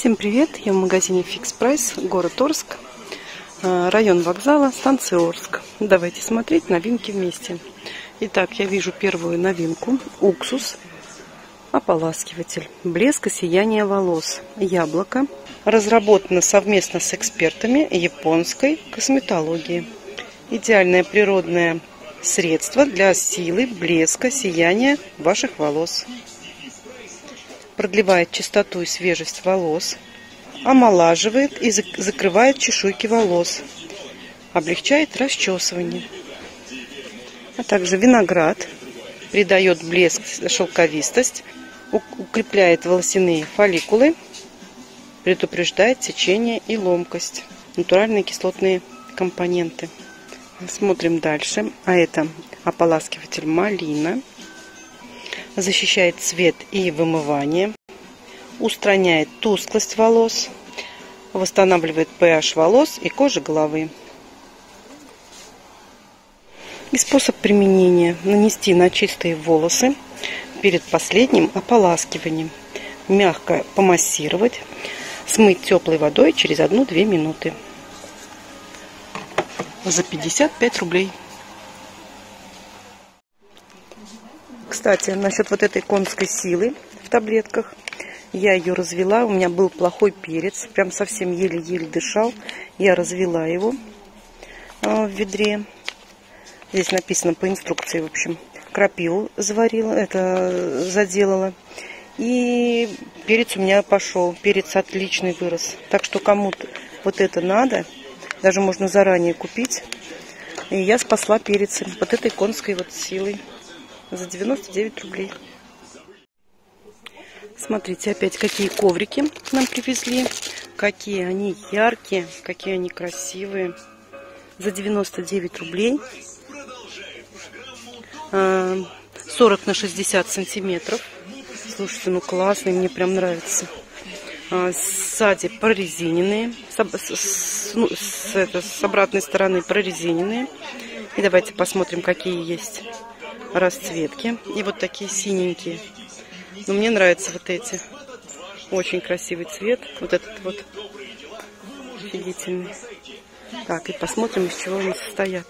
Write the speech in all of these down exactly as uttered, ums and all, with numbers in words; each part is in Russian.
Всем привет! Я в магазине Fix Price, город Орск, район вокзала, станция Орск. Давайте смотреть новинки вместе. Итак, я вижу первую новинку. Уксус, ополаскиватель, блеск и сияние волос, яблоко. Разработано совместно с экспертами японской косметологии. Идеальное природное средство для силы, блеска, сияния ваших волос. Продлевает чистоту и свежесть волос, омолаживает и закрывает чешуйки волос, облегчает расчесывание. А также виноград придает блеск, шелковистость, укрепляет волосяные фолликулы, предупреждает сечение и ломкость. Натуральные кислотные компоненты. Смотрим дальше. А это ополаскиватель малина. Защищает цвет и вымывание, устраняет тусклость волос, восстанавливает pH волос и кожи головы. И способ применения: нанести на чистые волосы перед последним ополаскиванием, мягко помассировать, смыть теплой водой через одну-две минуты. За пятьдесят пять рублей. Кстати, насчет вот этой конской силы в таблетках. Я ее развела. У меня был плохой перец. Прям совсем еле-еле дышал. Я развела его в ведре. Здесь написано по инструкции, в общем. Крапиву заварила, это заделала. И перец у меня пошел. Перец отличный вырос. Так что кому-то вот это надо. Даже можно заранее купить. И я спасла перец вот этой конской вот силой. За девяносто девять рублей. Смотрите, опять какие коврики нам привезли. Какие они яркие, какие они красивые. За девяносто девять рублей. сорок на шестьдесят сантиметров. Слушайте, ну классные, мне прям нравится. Сзади прорезиненные. С, с, ну, с, это, с обратной стороны прорезиненные. И давайте посмотрим, какие есть расцветки. И вот такие синенькие. Но мне нравятся вот эти. Очень красивый цвет. Вот этот вот. Офигительный. Так, и посмотрим, из чего они состоят.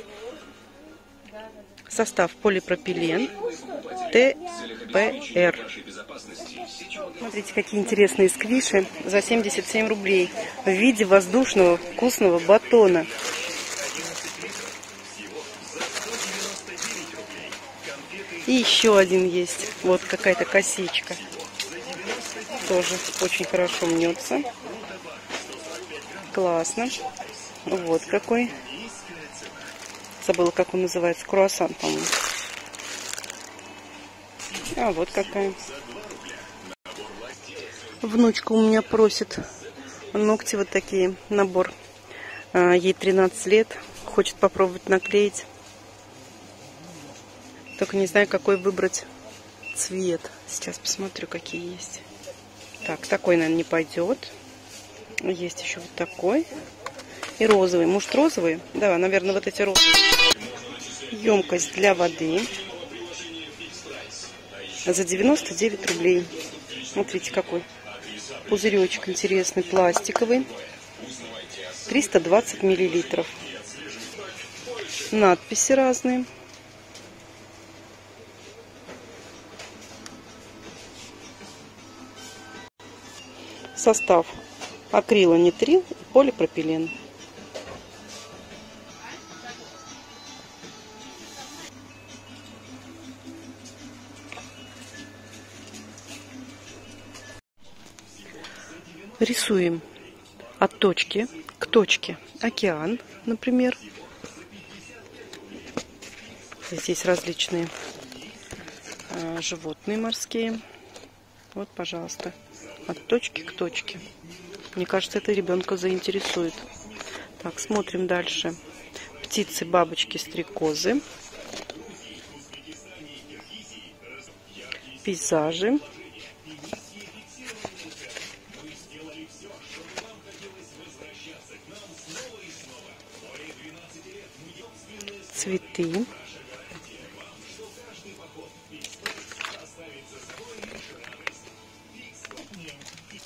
Состав: полипропилен, тэ пэ эр. Смотрите, какие интересные сквиши за семьдесят семь рублей. В виде воздушного вкусного батона. И еще один есть. Вот какая-то косичка. Тоже очень хорошо мнется. Классно. Вот какой. Забыла, как он называется. Круассан, по-моему. А вот какая. Внучка у меня просит ногти вот такие. Набор. Ей тринадцать лет. Хочет попробовать наклеить. Только не знаю, какой выбрать цвет. Сейчас посмотрю, какие есть. Так, такой, наверное, не пойдет. Есть еще вот такой. И розовый. Может, розовый? Да, наверное, вот эти розовые. Емкость для воды. За девяносто девять рублей. Смотрите, какой. Пузыречек интересный, пластиковый. триста двадцать миллилитров. Надписи разные. Состав: акрилонитрил и полипропилен. Рисуем от точки к точке океан, например. Здесь различные а, животные морские. Вот, пожалуйста. От точки к точке. Мне кажется, это ребенка заинтересует. Так, смотрим дальше. Птицы, бабочки, стрекозы. Пейзажи. Цветы.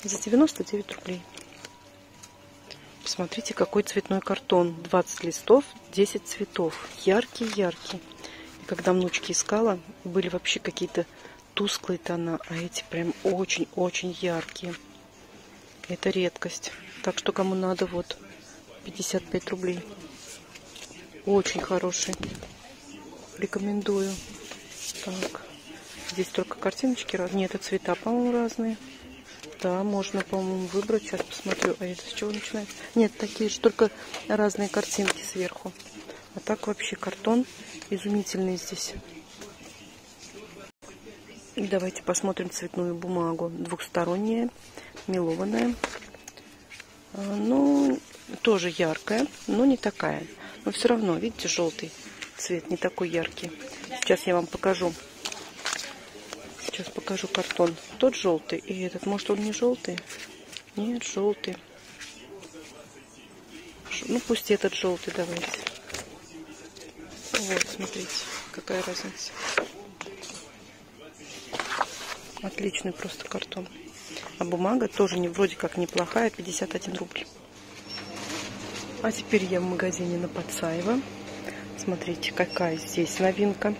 За девяносто девять рублей. Посмотрите, какой цветной картон. двадцать листов, десять цветов. Яркий-яркий. И когда внучки искала, были вообще какие-то тусклые тона, а эти прям очень-очень яркие. Это редкость. Так что кому надо, вот, пятьдесят пять рублей. Очень хороший. Рекомендую. Так. Здесь только картиночки разные. Нет, это цвета, по-моему, разные. Да, можно, по-моему, выбрать. Сейчас посмотрю. А это с чего начинается? Нет, такие же, только разные картинки сверху. А так вообще картон изумительный здесь. И давайте посмотрим цветную бумагу. Двухсторонняя, мелованная. Ну, тоже яркая, но не такая. Но все равно, видите, желтый цвет, не такой яркий. Сейчас я вам покажу. Сейчас покажу картон. Тот желтый и этот. Может, он не желтый? Нет, желтый. Ну, пусть этот желтый давайте. Вот, смотрите, какая разница. Отличный просто картон. А бумага тоже не, вроде как неплохая, пятьдесят один рубль. А теперь я в магазине на Пацаева. Смотрите, какая здесь новинка.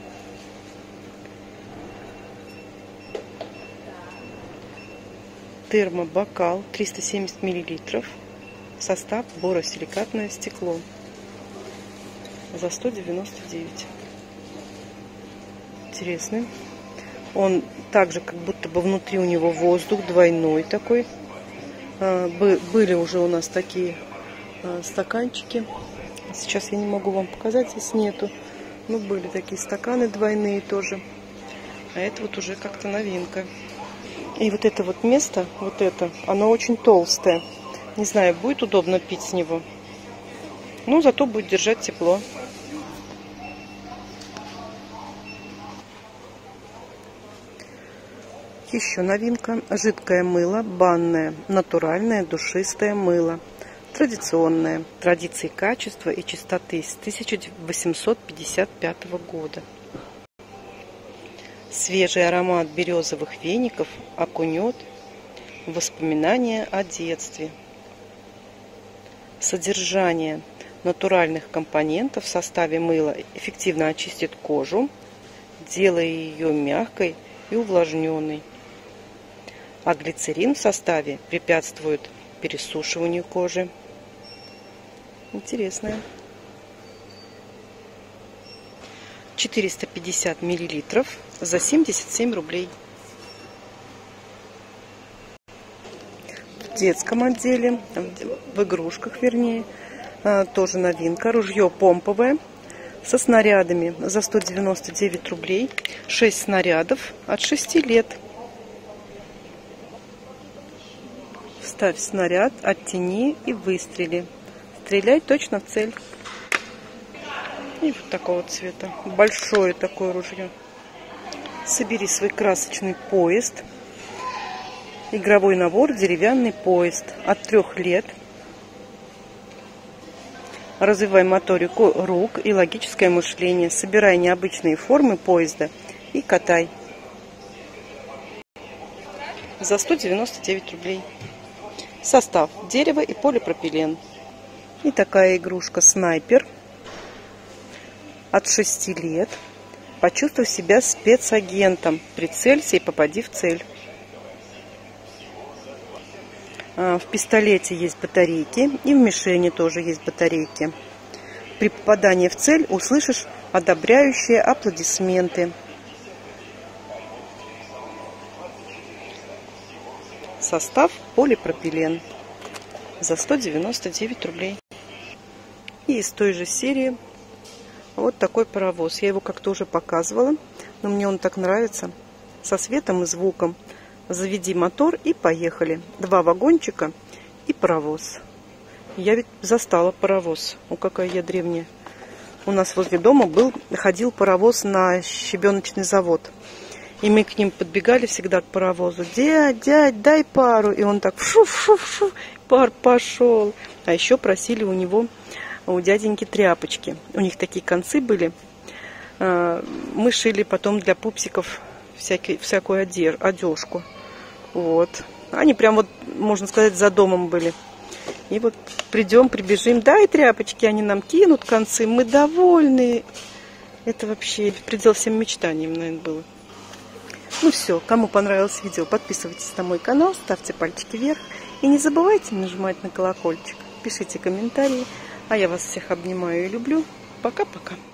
Термобокал триста семьдесят миллилитров. Состав боросиликатное стекло. За сто девяносто девять. Интересный. Он также как будто бы внутри у него воздух двойной такой. Были уже у нас такие стаканчики. Сейчас я не могу вам показать, здесь нету. Ну, были такие стаканы двойные тоже. А это вот уже как-то новинка. И вот это вот место, вот это, оно очень толстое. Не знаю, будет удобно пить с него. Но зато будет держать тепло. Еще новинка. Жидкое мыло, банное, натуральное, душистое мыло. Традиционное. Традиции качества и чистоты с тысяча восемьсот пятьдесят пятого года. Свежий аромат березовых веников окунет в воспоминания о детстве. Содержание натуральных компонентов в составе мыла эффективно очистит кожу, делая ее мягкой и увлажненной. А глицерин в составе препятствует пересушиванию кожи. Интересное. четыреста пятьдесят миллилитров за семьдесят семь рублей. В детском отделе, в игрушках вернее, тоже новинка. Ружье помповое со снарядами за сто девяносто девять рублей. шесть снарядов от шести лет. Вставь снаряд, оттяни и выстрели. Стреляй точно в цель. И вот такого цвета. Большое такое ружье. Собери свой красочный поезд. Игровой набор «Деревянный поезд» от трех лет. Развивай моторику рук и логическое мышление. Собирай необычные формы поезда и катай. За сто девяносто девять рублей. Состав: дерево и полипропилен. И такая игрушка «Снайпер» от шести лет. Почувствуй себя спецагентом. Прицелься и попади в цель. В пистолете есть батарейки. И в мишени тоже есть батарейки. При попадании в цель услышишь одобряющие аплодисменты. Состав: полипропилен. За сто девяносто девять рублей. И из той же серии вот такой паровоз. Я его как-то уже показывала, но мне он так нравится. Со светом и звуком. Заведи мотор и поехали. Два вагончика и паровоз. Я ведь застала паровоз. О, какая я древняя. У нас возле дома был, ходил паровоз на щебеночный завод. И мы к ним подбегали всегда к паровозу. Дядь, дядь, дай пару. И он так фу-фу-фу, пар пошел. А еще просили у него, у дяденьки, тряпочки. У них такие концы были. Мы шили потом для пупсиков всякий, всякую одежку. Вот. Они прям вот, можно сказать, за домом были. И вот придем, прибежим, да, и тряпочки они нам кинут концы, мы довольны. Это вообще предел всем мечтаниям, наверное, было. Ну все, кому понравилось видео, подписывайтесь на мой канал, ставьте пальчики вверх. И не забывайте нажимать на колокольчик, пишите комментарии. А я вас всех обнимаю и люблю. Пока-пока.